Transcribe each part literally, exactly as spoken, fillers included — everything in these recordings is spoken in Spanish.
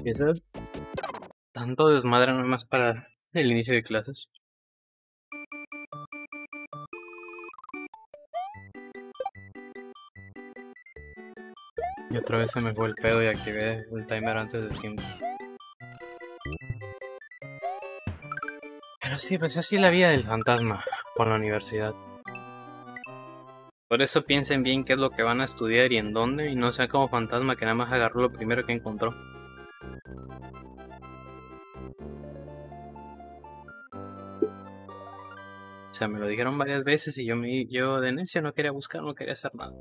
Eso tanto desmadre nomás para el inicio de clases. Y otra vez se me fue el pedo y activé el timer antes del tiempo. Pero sí, pues así es la vida del fantasma por la universidad. Por eso piensen bien qué es lo que van a estudiar y en dónde, y no sea como fantasma que nada más agarró lo primero que encontró. O sea, me lo dijeron varias veces y yo, me, yo de necio no quería buscar, no quería hacer nada.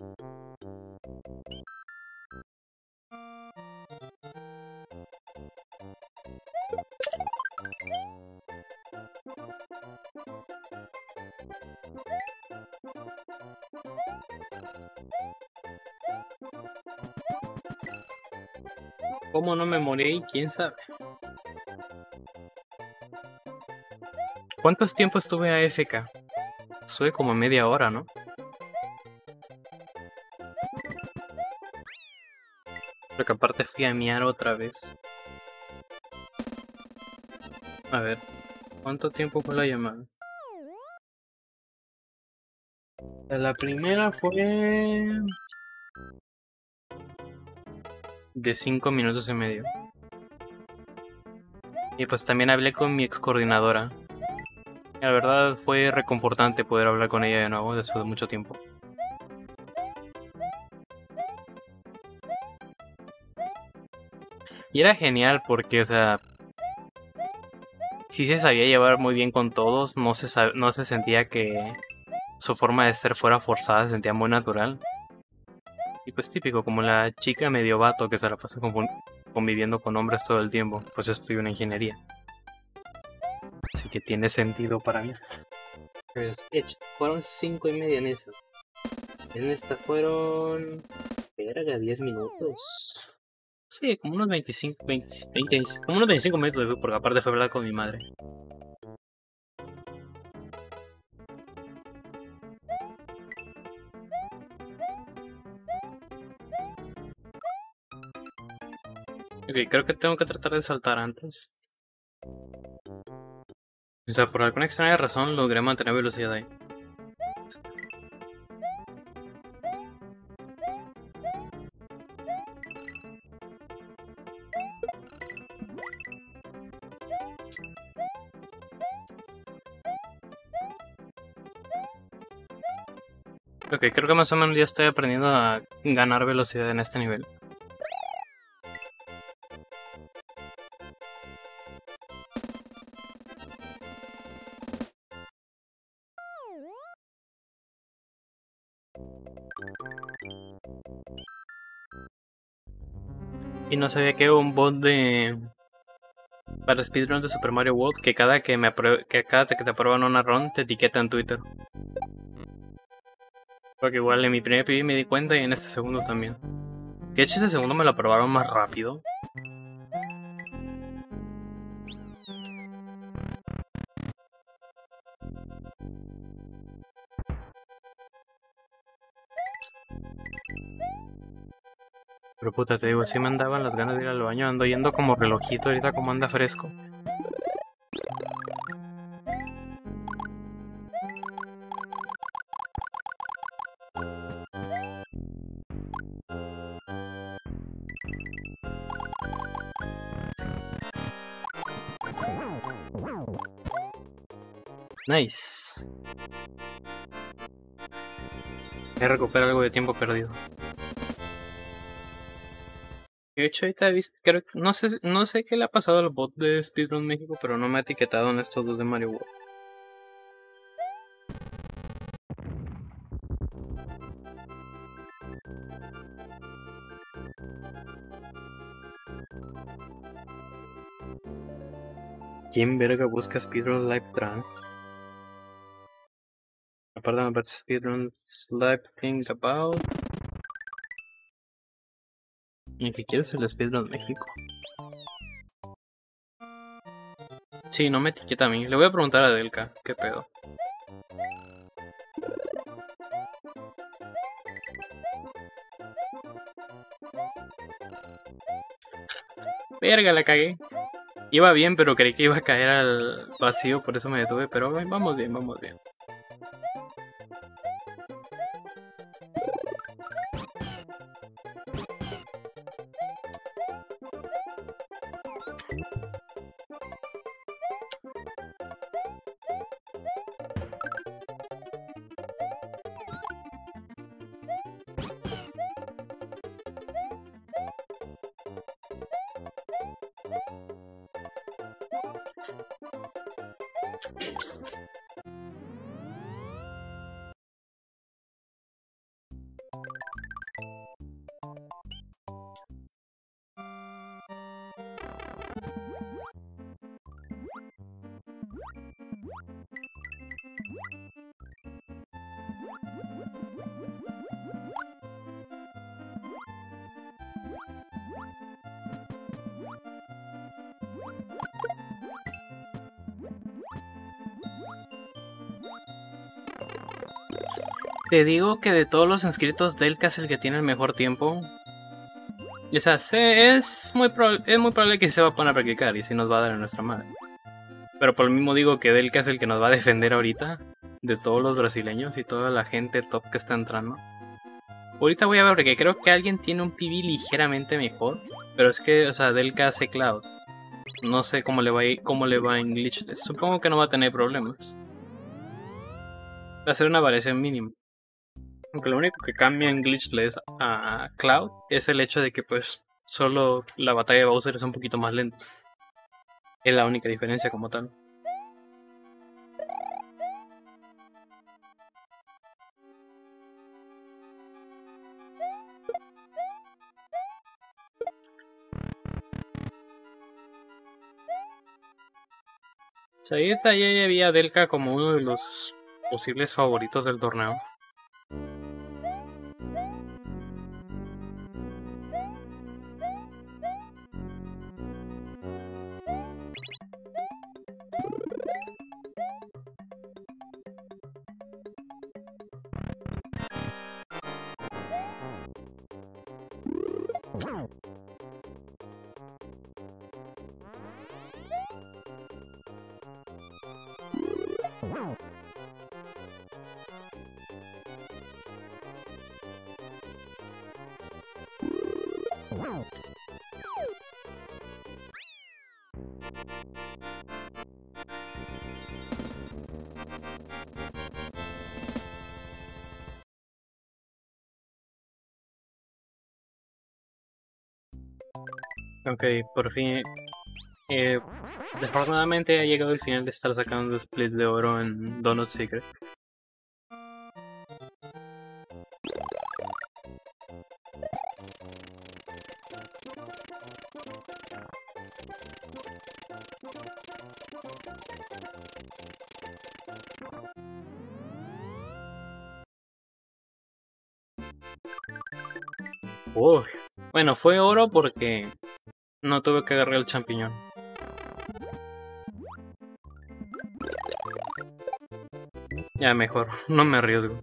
¿Cómo no me morí? ¿Quién sabe? ¿Cuántos tiempo estuve a F K? Estuve como media hora, ¿no? Porque aparte fui a miar otra vez. A ver, ¿cuánto tiempo fue la llamada? La primera fue... de cinco minutos y medio. Y pues también hablé con mi ex coordinadora. Y la verdad fue reconfortante poder hablar con ella de nuevo después de mucho tiempo. Y era genial porque, o sea, sí se sabía llevar muy bien con todos, no se, sab- no se sentía que su forma de ser fuera forzada, se sentía muy natural. Y pues típico, como la chica medio vato que se la pasa confu- conviviendo con hombres todo el tiempo, pues estudió una ingeniería. Así que tiene sentido para mí. Pues, hecho, fueron cinco y media en esa. En esta fueron... Verga, diez minutos. Sí, como unos veinticinco, veinte, veinte, como unos veinticinco minutos, porque aparte fue hablar con mi madre. Ok, creo que tengo que tratar de saltar antes. O sea, por alguna extraña razón logré mantener velocidad ahí. Ok, creo que más o menos ya estoy aprendiendo a ganar velocidad en este nivel. Y no sabía que hubo un bot de... para speedrun de Super Mario World que cada que me aprue- que cada que te aprueban una run te etiqueta en Twitter. Porque igual en mi primer P V me di cuenta y en este segundo también. De hecho, ese segundo me lo aprobaron más rápido. Pero puta, te digo, sí me andaban las ganas de ir al baño. Ando yendo como relojito ahorita como anda fresco. Nice. Voy a recuperar algo de tiempo perdido. De hecho, ahorita he visto, creo, que- no sé, no sé qué le ha pasado al bot de Speedrun México, pero no me ha etiquetado en estos dos de Mario World. ¿Quién verga busca Speedrun Live Trunk? Aparte de ver Speedruns Live Think About. Ni que quieres el Speedrun México. Sí, no me etiqueta a mí. Le voy a preguntar a Delka, qué pedo. Verga, la cagué. Iba bien, pero creí que iba a caer al vacío, por eso me detuve. Pero vamos bien, vamos bien. Te digo que de todos los inscritos, Delka es el que tiene el mejor tiempo. Y, o sea, se, es, muy es muy probable que se va a poner a practicar y si nos va a dar en nuestra madre. Pero por lo mismo digo que Delka es el que nos va a defender ahorita. De todos los brasileños y toda la gente top que está entrando. Ahorita voy a ver porque creo que alguien tiene un P V ligeramente mejor. Pero es que, o sea, Delka hace Cloud. No sé cómo le va a ir, cómo le va en Glitchless. Supongo que no va a tener problemas. Va a ser una variación mínima. Aunque lo único que cambia en Glitchless a Cloud es el hecho de que pues solo la batalla de Bowser es un poquito más lenta. Es la única diferencia como tal. O sea, ahí ya había a Delka como uno de los posibles favoritos del torneo. Ok, por fin. Eh, desafortunadamente ha llegado el final de estar sacando split de oro en Donut Secret. Uy, bueno, fue oro porque no tuve que agarrar el champiñón. Ya mejor, no me arriesgo.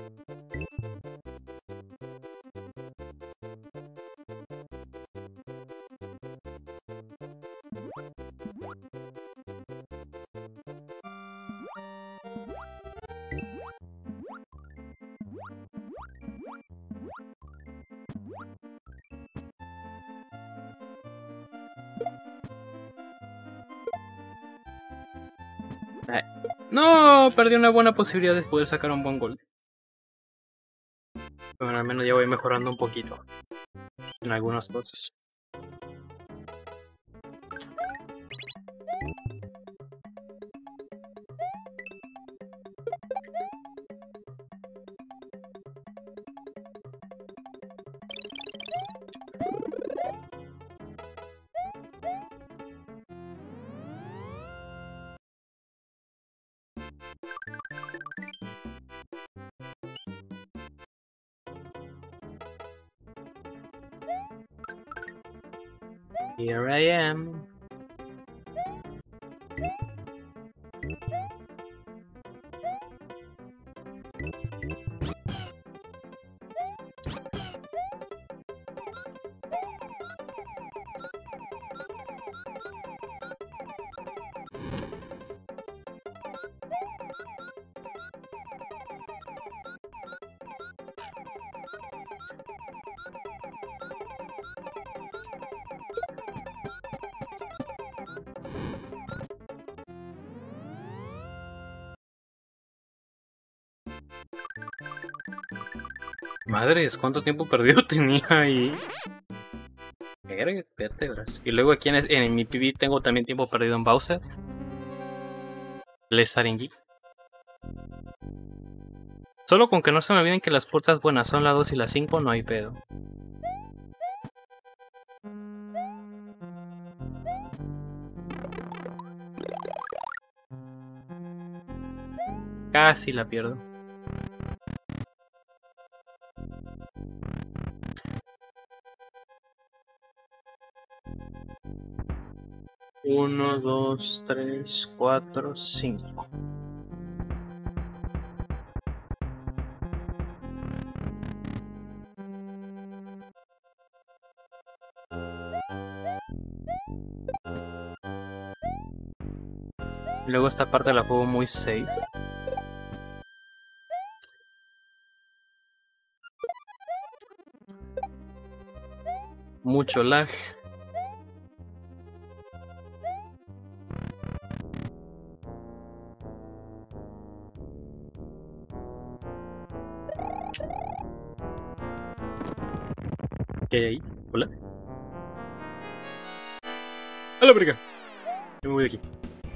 Ay, no, perdí una buena posibilidad de poder sacar un buen gol. Bueno, al menos ya voy mejorando un poquito en algunas cosas. Here I am. Madres, ¿cuánto tiempo perdido tenía ahí? Verga, vértebras. Y luego aquí en, en mi P V tengo también tiempo perdido en Bowser. Les Sarengi. Solo con que no se me olviden que las puertas buenas son la dos y la cinco, no hay pedo. Casi la pierdo. Uno, dos, tres, cuatro, cinco. Luego esta parte la juego muy safe. Mucho lag. ¿Qué hay ahí? Hola. ¡A la verga! Yo me voy de aquí.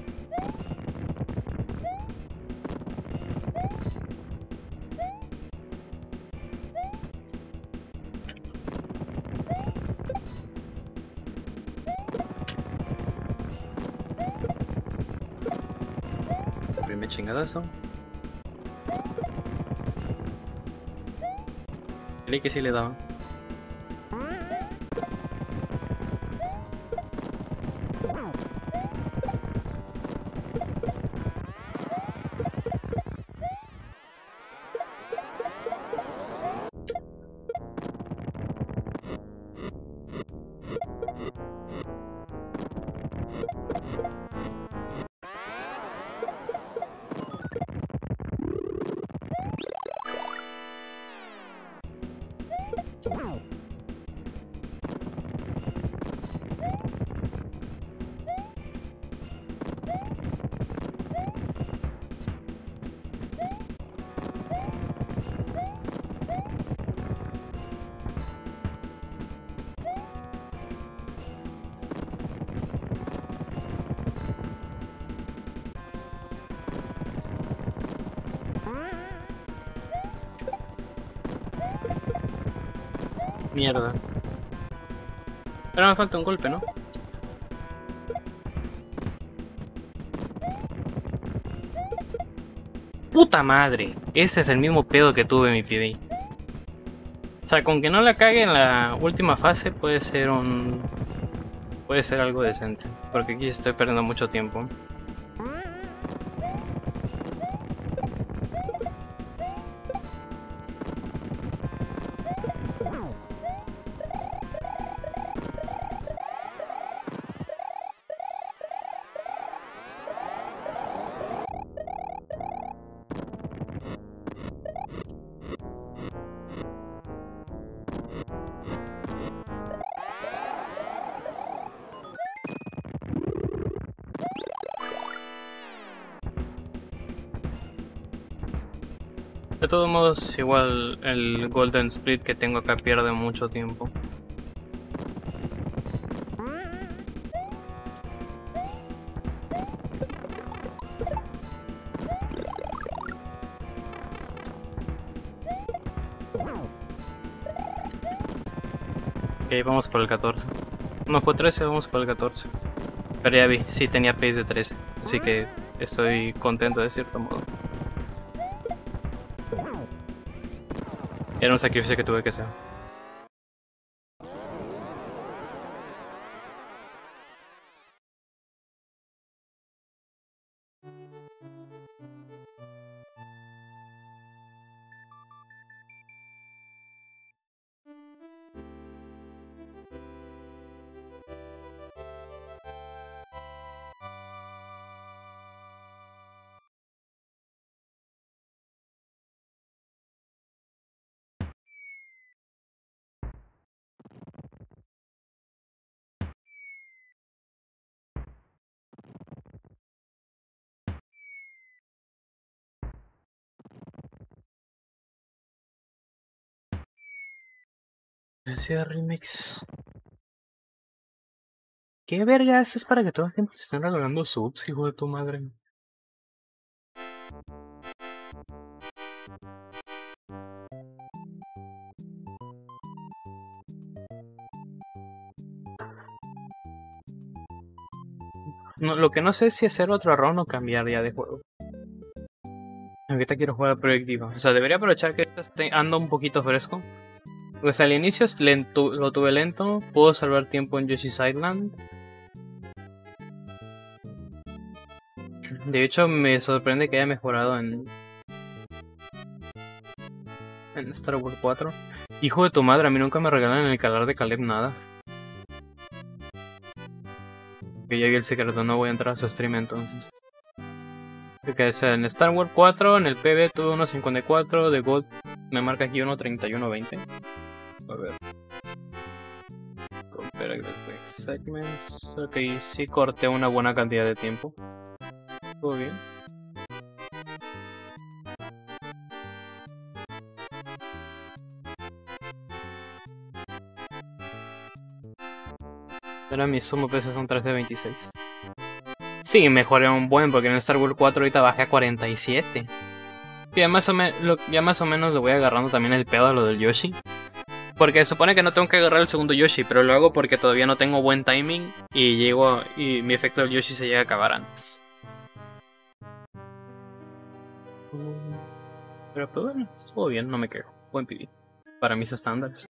Primer chingadazo. Creí que sí le daba. Mierda. Pero me falta un golpe, ¿no? ¡Puta madre! Ese es el mismo pedo que tuve en mi P V. O sea, con que no la cague en la última fase puede ser un... Puede ser algo decente. Porque aquí estoy perdiendo mucho tiempo. De todos modos, igual el Golden Split que tengo acá pierde mucho tiempo. Ok, vamos por el catorce. No fue trece, vamos por el catorce. Pero ya vi, sí tenía pace de trece. Así que estoy contento de cierto modo. Era un sacrificio que tuve que hacer. Gracias, Remix. ¿Qué verga es para que toda la gente te estén regalando subs, hijo de tu madre? No, lo que no sé es si hacer otro run o cambiar ya de juego. Ahorita quiero jugar al Project Diva. O sea, debería aprovechar que este ando un poquito fresco. Pues al inicio es lento, lo tuve lento. Puedo salvar tiempo en Yoshi's Island. De hecho, me sorprende que haya mejorado en... En Star Wars cuatro. Hijo de tu madre, a mí nunca me regalan en el canal de Caleb nada. Que ya vi el secreto, no voy a entrar a su stream entonces. Que sea en Star Wars cuatro, en el P B tuve uno cincuenta y cuatro, de Gold me marca aquí uno treinta y uno veinte. A ver. Compare Quick Segments. Ok, sí corté una buena cantidad de tiempo. Todo bien. Ahora mi sumo peso son trece veintiséis. Sí, mejoré un buen porque en el Star Wars cuatro ahorita bajé a cuarenta y siete. Ya más, o lo, ya más o menos le voy agarrando también el pedo a lo del Yoshi. Porque se supone que no tengo que agarrar el segundo Yoshi, pero lo hago porque todavía no tengo buen timing y llego y mi efecto del Yoshi se llega a acabar antes. Pero pues bueno, estuvo bien, no me quejo. Buen P V. Para mis estándares.